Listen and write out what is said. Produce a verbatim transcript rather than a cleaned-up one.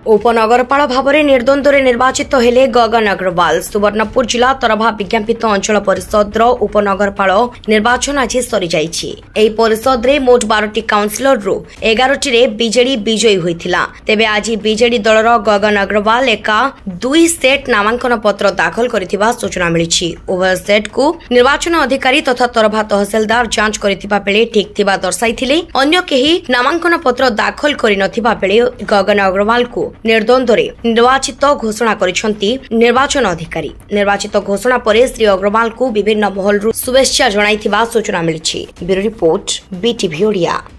उपनगरपाल भाव में निर्द्वंद्व निर्वाचित हेले गगन अग्रवाल। सुवर्णपुर जिला तरभा विज्ञापित अंचल परिषद उपनगरपाल निर्वाचन आज सरी जाइछि। एही परिषद रे मोट बारह काउंसिलर रु ग्यारह टी बीजेडी विजयी होइथिला। तेबे आज बीजेडी दलर गगन अग्रवाल एका दुई सेट नामांकन पत्र दाखल करिथिबा सूचना मिलिछि। उभय सेट को निर्वाचन अधिकारी तथा तरभा तहसीलदार जांच करिथिबा बेले ठीक थिबा दर्शाइथिले। अन्य केही नामांकन पत्र दाखल करि नथिबा बेले गगन अग्रवाल को निर्द्वंद्व निर्वाचित घोषणा करिसंती निर्वाचन अधिकारी। निर्वाचित घोषणा पर श्री अग्रवाल को विभिन्न महलरू शुभेच्छा जणाइथिबा सूचना मिलिछि। Bureau report BTV Odia.